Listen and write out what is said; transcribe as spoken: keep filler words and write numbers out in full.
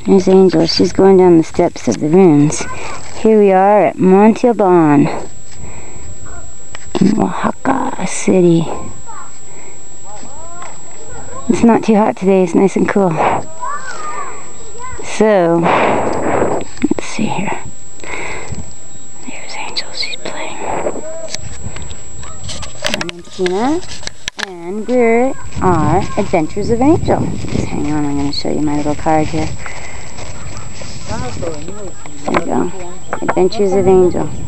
There's Angel. She's going down the steps of the ruins. Here we are at Montalban in Oaxaca City. It's not too hot today. It's nice and cool. So, let's see here. There's Angel. She's playing. My name's Tina, and we're our Adventures of Angel. Just hang on. I'm going to show you my little card here. There you go. Adventures of Angel.